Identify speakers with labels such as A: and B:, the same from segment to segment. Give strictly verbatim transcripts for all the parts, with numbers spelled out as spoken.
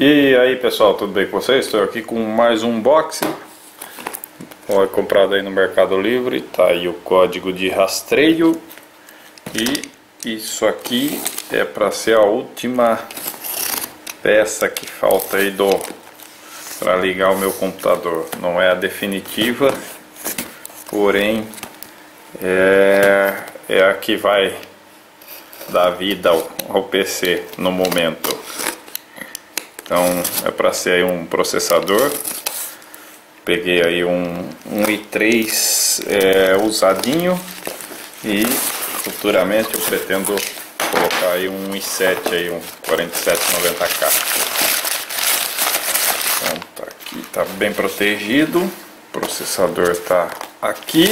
A: E aí pessoal, tudo bem com vocês? Estou aqui com mais um unboxing. Foi comprado aí no Mercado Livre. Tá aí o código de rastreio. E isso aqui é para ser a última peça que falta aí do para ligar o meu computador. Não é a definitiva, porém é, é a que vai dar vida ao, ao P C no momento. Então é para ser aí um processador. Peguei aí um, um i três é, usadinho e futuramente eu pretendo colocar aí um i sete aí, um quarenta e sete noventa K. Então tá aqui, tá bem protegido. O processador tá aqui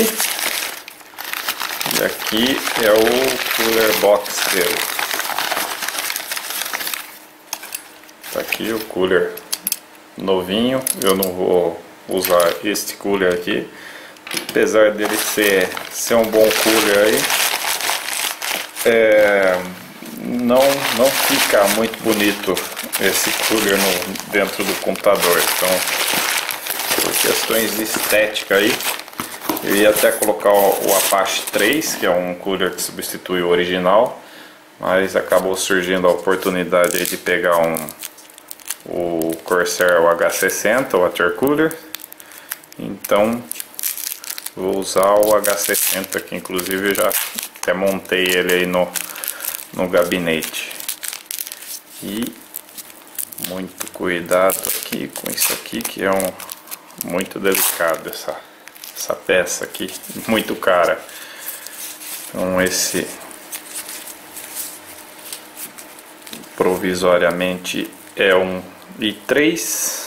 A: e aqui é o cooler box dele. Tá aqui o cooler novinho. Eu não vou usar este cooler aqui, apesar dele ser, ser um bom cooler aí, é, não, não fica muito bonito esse cooler no, dentro do computador. Então, por questões de estética aí, eu ia até colocar o, o Apache três, que é um cooler que substitui o original, mas acabou surgindo a oportunidade aí de pegar um o Corsair o H sessenta Water Cooler. Então vou usar o H sessenta, que inclusive eu já até montei ele aí no, no gabinete. E muito cuidado aqui com isso aqui, que é um muito delicado, essa, essa peça aqui, muito cara. Então esse provisoriamente é um i três.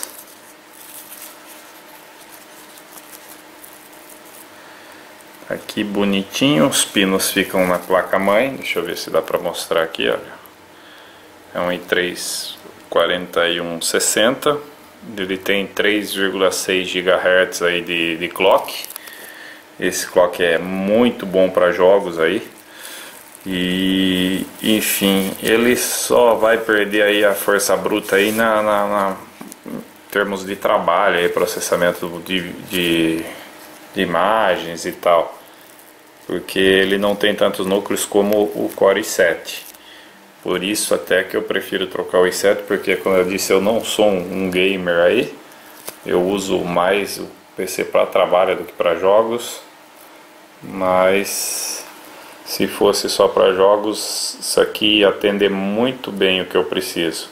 A: Aqui bonitinho, os pinos ficam na placa mãe. Deixa eu ver se dá para mostrar aqui, olha. É um i três quarenta e um sessenta. Ele tem três vírgula seis gigahertz aí de, de clock. Esse clock é muito bom para jogos aí. E enfim, ele só vai perder aí a força bruta aí na, na, na em termos de trabalho aí, processamento de, de, de imagens e tal, porque ele não tem tantos núcleos como o Core i sete. Por isso até que eu prefiro trocar o i sete, porque como eu disse, eu não sou um, um gamer aí, eu uso mais o P C para trabalho do que para jogos, mas se fosse só para jogos, isso aqui ia atender muito bem o que eu preciso.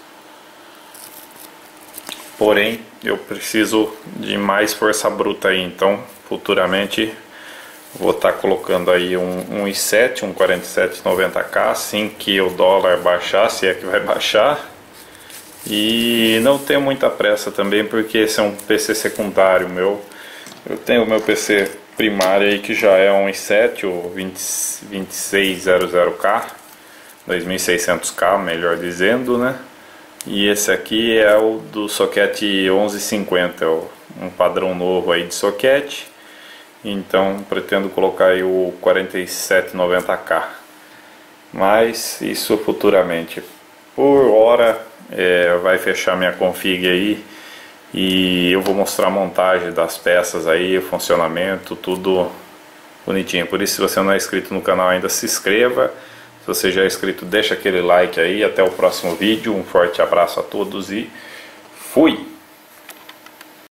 A: Porém, eu preciso de mais força bruta aí, então futuramente vou estar tá colocando aí um, um i sete, um quarenta e sete noventa K, assim que o dólar baixar, se é que vai baixar. E não tenho muita pressa também, porque esse é um P C secundário meu. Eu tenho o meu P C primário aí, que já é um i sete, o vinte e seis zero zero K, dois mil e seiscentos K, melhor dizendo, né? E esse aqui é o do soquete onze cinquenta, um padrão novo aí de soquete. Então pretendo colocar aí o quarenta e sete noventa K, mas isso futuramente. Por hora é, vai fechar minha config aí e eu vou mostrar a montagem das peças aí, o funcionamento, tudo bonitinho. Por isso, se você não é inscrito no canal ainda, se inscreva. Se você já é inscrito, deixa aquele like aí. Até o próximo vídeo, um forte abraço a todos e fui!